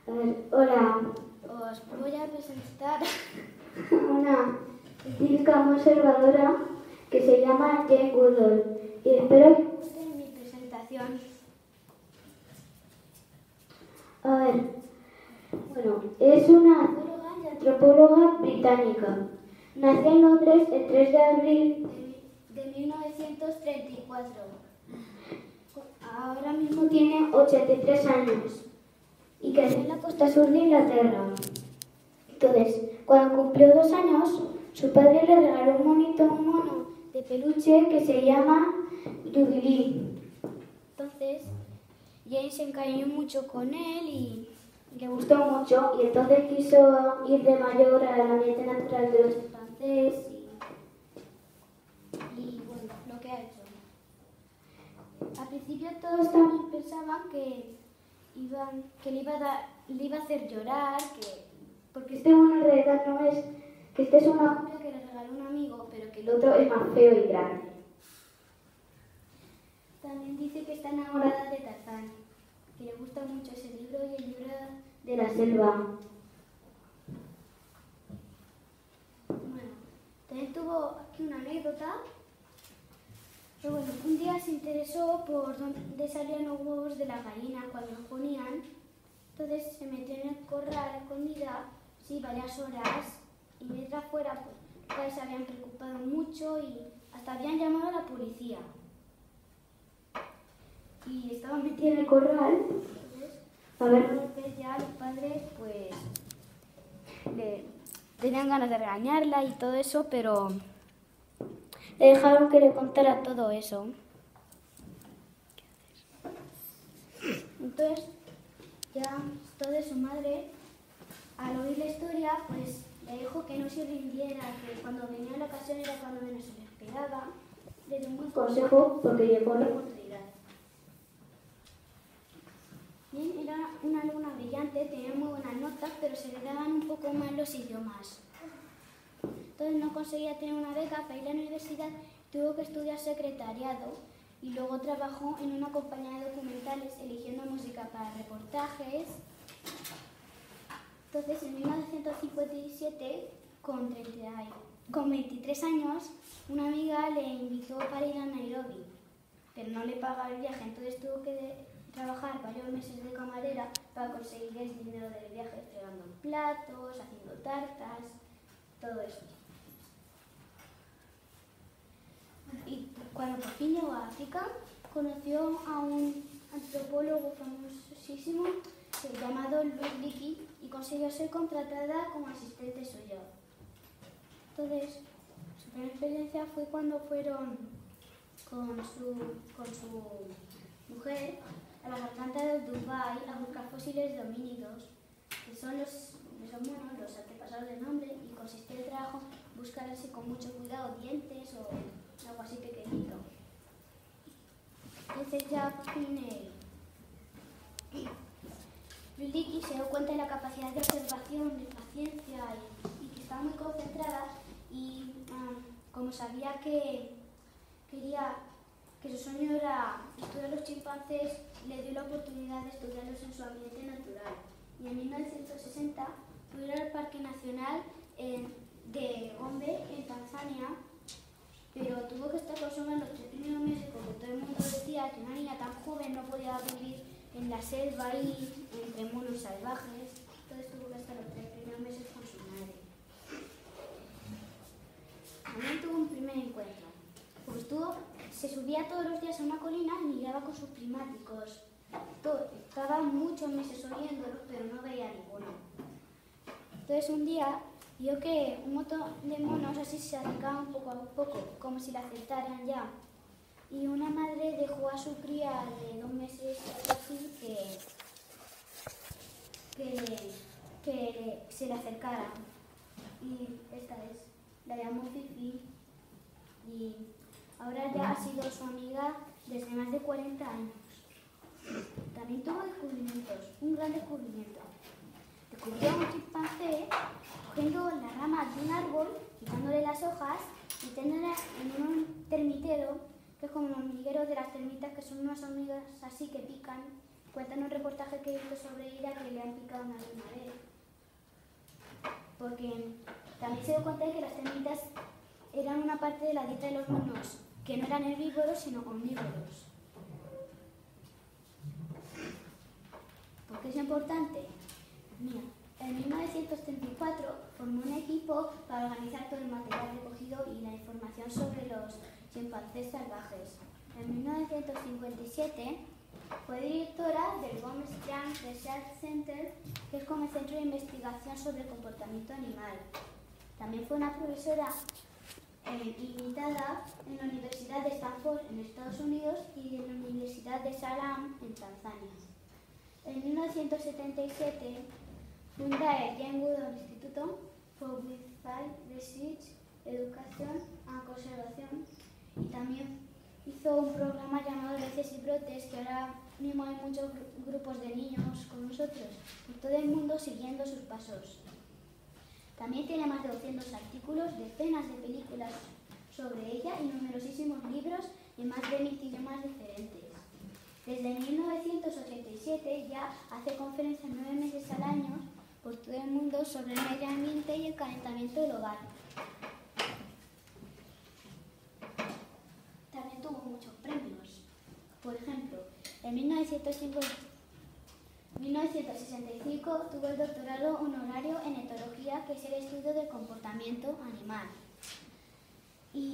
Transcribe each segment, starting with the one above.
A ver, hola. Os voy a presentar Una científica conservadora que se llama Jane Goodall. Y espero que guste mi presentación. A ver, bueno, es una bióloga y antropóloga británica. Nació en Londres el 3 de abril De 1934. Ahora mismo tiene 83 años y creció en la costa sur de Inglaterra. Entonces, cuando cumplió 2 años, su padre le regaló un mono de peluche que se llama Jubilee. Entonces, Jane se encariñó mucho con él y Le gustó mucho y entonces quiso ir de mayor al ambiente natural de los chimpancés y bueno, lo que ha hecho. Al principio todos todos también también pensaban que le iba a hacer llorar, porque este mono en realidad no es, que este es una copia que le regaló un amigo, pero que el otro es más feo y grande. también dice que está enamorada de Tarzán, que le gusta mucho ese libro y el libro De la selva. Bueno, también tuvo aquí una anécdota. Pero bueno, un día se interesó por dónde salían los huevos de la gallina cuando los ponían. Entonces se metió en el corral escondida, sí, varias horas. Y mientras fuera, pues los padres se habían preocupado mucho y hasta habían llamado a la policía. Y estaban metidos En el corral, entonces, a ver, una vez ya los padres, pues, tenían ganas de regañarla y todo eso, pero le dejaron que le contara todo eso. Entonces, ya entonces su madre, al oír la historia, pues le dijo que no se rindiera, que cuando venía la ocasión era cuando menos se le esperaba. Le dio un buen consejo, porque llegó de la... oportunidad. Bien, era una alumna brillante, tenía muy buenas notas, pero se le daban un poco mal los idiomas. Entonces no conseguía tener una beca para ir a la universidad, tuvo que estudiar secretariado y luego trabajó en una compañía de documentales eligiendo música para reportajes. Entonces en 1957, con 23 años, una amiga le invitó para ir a Nairobi, pero no le pagaba el viaje, entonces tuvo que trabajar varios meses de camarera para conseguir el dinero del viaje, fregando platos, haciendo tartas, todo eso. Y cuando por fin llegó a África, conoció a un antropólogo famosísimo llamado Louise Leakey y consiguió ser contratada como asistente suyo. Entonces, su primera experiencia fue cuando fueron con su mujer a la garganta de Dubái a buscar fósiles de homínidos, que son los antepasados del hombre, y consistía el trabajo buscar así con mucho cuidado dientes o algo así pequeñito. Entonces ya Luliki se dio cuenta de la capacidad de observación, de paciencia y que estaba muy concentrada y como sabía que su sueño era estudiar los chimpancés, le dio la oportunidad de estudiarlos en su ambiente natural. Y en 1960 fue ir al Parque Nacional de Gombe, en Tanzania, pero tuvo que estar con su los 3 primeros meses porque todo el mundo decía que una niña tan joven no podía vivir en la selva y entre monos salvajes. Entonces tuvo que estar los 3 primeros meses con su madre. También tuvo un primer encuentro. Pues se subía todos los días a una colina y miraba con sus prismáticos. Estaba muchos meses oyéndolos, pero no veía ninguno. Entonces un día vio que un montón de monos así se acercaban poco a poco, como si la aceptaran ya. Y una madre dejó a su cría de 2 meses así que se le acercara. Y esta es, la llamó Fifi. Y ahora ya ha sido su amiga desde más de 40 años. También tuvo descubrimientos, un gran descubrimiento. Descubrió a un chimpancé cogiendo las ramas de un árbol, quitándole las hojas, metiéndolas en un termitero, que es como un hormiguero de las termitas, que son unas hormigas así que pican, cuenta en un reportaje que he visto sobre ella que le han picado una vez. Porque también se dio cuenta de que las termitas eran una parte de la dieta de los monos, que no eran herbívoros sino omnívoros. ¿Por qué es importante? Mira, en 1934 formó un equipo para organizar todo el material recogido y la información sobre los chimpancés salvajes. En 1957 fue directora del Gomez Young Research Center, que es como el centro de investigación sobre el comportamiento animal. También fue una profesora invitada en la Universidad de Stanford en Estados Unidos y en la Universidad de Salem en Tanzania. En 1977 funda el Jane Goodall Institute for Wildlife Research, Educación y Conservación, y también hizo un programa llamado Leches y Brotes, que ahora mismo hay muchos grupos de niños con nosotros por todo el mundo siguiendo sus pasos. También tiene más de 200 artículos, decenas de películas sobre ella y numerosísimos libros en más de 1000 idiomas diferentes. Desde 1987 ya hace conferencias 9 meses al año por todo el mundo sobre el medio ambiente y el calentamiento global. También tuvo muchos premios. Por ejemplo, en 1965 tuvo el doctorado honorario en etología, que es el estudio del comportamiento animal. Y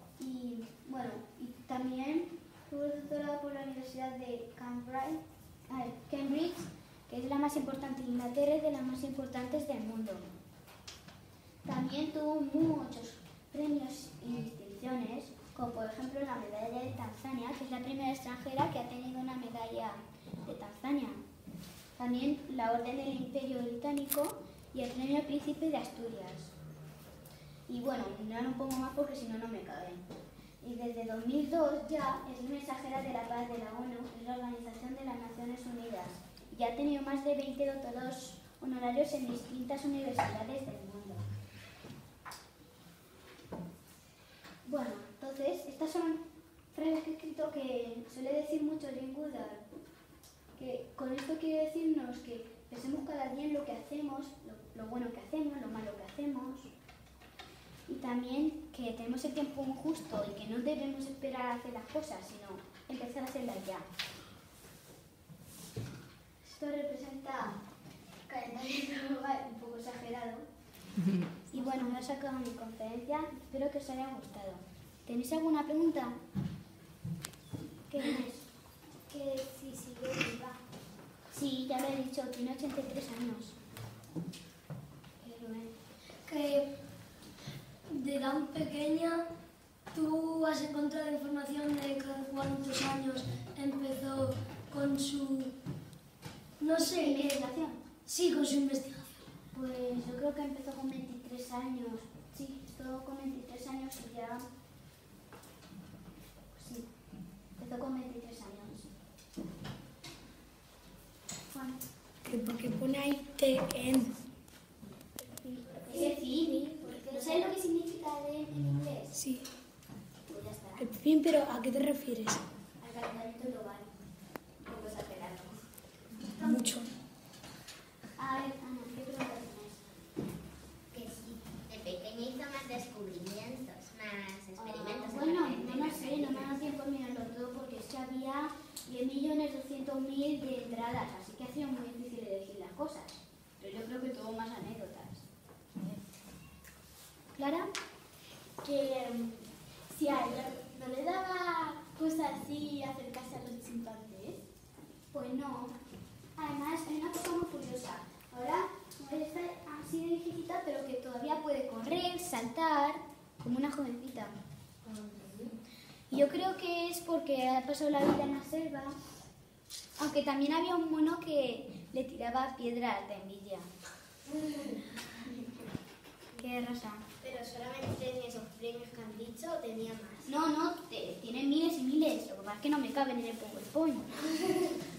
también tuvo el doctorado por la Universidad de Cambridge, que es la más importante de Inglaterra y de las más importantes del mundo. También tuvo muchos premios y distinciones, como por ejemplo la medalla de Tanzania, que es la primera extranjera que ha tenido una medalla de Tanzania. También la Orden del Imperio Británico y el Premio Príncipe de Asturias. Y bueno, no lo pongo más porque si no, no me caben. Y desde 2002 ya es mensajera de la paz de la ONU, es la Organización de las Naciones Unidas. Y ha tenido más de 20 doctorados honorarios en distintas universidades del mundo. Bueno, entonces, estas son frases que he escrito que suele decir mucho Jane Goodall, que con esto quiere decirnos que pensemos cada día en lo que hacemos, lo bueno que hacemos, lo malo que hacemos, y también que tenemos el tiempo muy justo y que no debemos esperar a hacer las cosas, sino empezar a hacerlas ya. Esto representa calentamiento global un poco exagerado. Y bueno, me he sacado mi conferencia, espero que os haya gustado. ¿Tenéis alguna pregunta? ¿Qué es? Que si sigue viva. Sí, ya lo he dicho, tiene 83 años. Que de tan pequeña tú has encontrado información de cuántos años empezó con su... no sé, ¿Investigación? Sí, con su investigación. Pues yo creo que empezó con 23 años. Sí, empezó con 23 años y ya... Sí, empezó con 23 años. Juan. Porque pone ahí TN. Es fin. ¿No sabes lo que significa en inglés? Sí. Pues ya está. El fin, pero ¿a qué te refieres? Al calentamiento global. Un poco exagerado. Mucho. A ver, Ana, ¿qué pregunta tienes? Que sí, de pequeña hizo más descubrimientos, más experimentos. Bueno, no sé, no me ha dado tiempo a mirarlo todo porque es que había 10.200.000 de entradas, así que ha sido muy difícil elegir las cosas. Pero yo creo que tuvo más anécdotas. ¿Clara? Que si a ella no le daba cosas así acercarse a los chimpancés. Pues no. Además, hay una cosa muy curiosa. Ahora está así de viejita, pero que todavía puede correr, saltar, como una jovencita. Y yo creo que es porque ha pasado la vida en la selva, aunque también había un mono que le tiraba piedras de envidia. ¿Qué raza? Pero solamente tenía esos premios que han dicho o tenía más. No, tiene miles y miles. Lo que pasa es que no me caben en el PowerPoint.